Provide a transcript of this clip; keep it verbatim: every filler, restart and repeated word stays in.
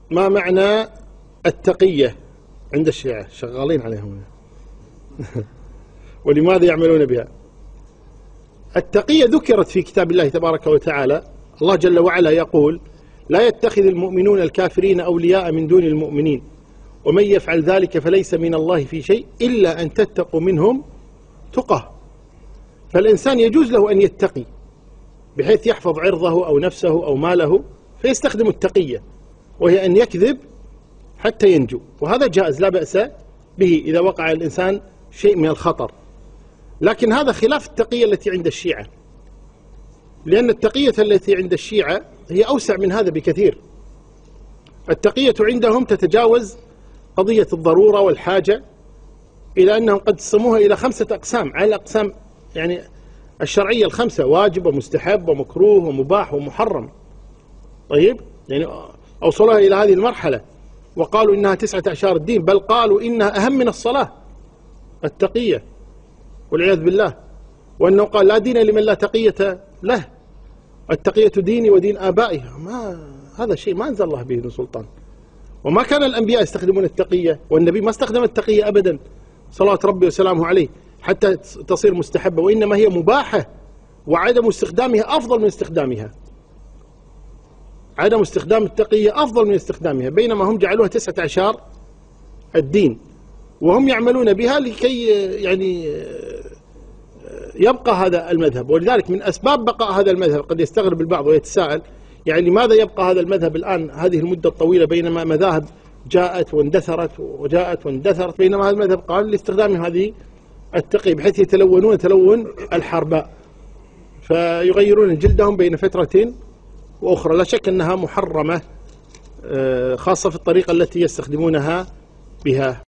ما معنى التقية عند الشيعة؟ شغالين عليهم ولماذا يعملون بها؟ التقية ذكرت في كتاب الله تبارك وتعالى. الله جل وعلا يقول: لا يتخذ المؤمنون الكافرين أولياء من دون المؤمنين ومن يفعل ذلك فليس من الله في شيء إلا أن تتقوا منهم تقى. فالإنسان يجوز له أن يتقي بحيث يحفظ عرضه أو نفسه أو ماله، فيستخدم التقية، وهي أن يكذب حتى ينجو، وهذا جائز لا بأس به إذا وقع الإنسان شيء من الخطر. لكن هذا خلاف التقية التي عند الشيعة، لأن التقية التي عند الشيعة هي أوسع من هذا بكثير. التقية عندهم تتجاوز قضية الضرورة والحاجة، إلى أنهم قد قسموها إلى خمسة أقسام، على الأقسام يعني الشرعية الخمسة: واجب ومستحب ومكروه ومباح ومحرم. طيب، يعني أوصلها إلى هذه المرحلة وقالوا إنها تسعة أعشار الدين، بل قالوا إنها أهم من الصلاة التقية والعياذ بالله، وأنه قال: لا دين لمن لا تقية له، التقية ديني ودين آبائي. ما هذا شيء ما أنزل الله به من سلطان، وما كان الأنبياء يستخدمون التقية، والنبي ما استخدم التقية أبدا صلوات ربي وسلامه عليه حتى تصير مستحبة، وإنما هي مباحة، وعدم استخدامها أفضل من استخدامها. عدم استخدام التقية أفضل من استخدامها، بينما هم جعلوها تسعة أعشار الدين، وهم يعملون بها لكي يعني يبقى هذا المذهب. ولذلك من أسباب بقاء هذا المذهب، قد يستغرب البعض ويتساءل يعني لماذا يبقى هذا المذهب الآن هذه المدة الطويلة، بينما مذاهب جاءت واندثرت وجاءت واندثرت، بينما هذا المذهب قال لاستخدام هذه التقية بحيث يتلونون تلون الحرباء، فيغيرون جلدهم بين فترة وأخرى. لا شك أنها محرمة، خاصة في الطريقة التي يستخدمونها بها.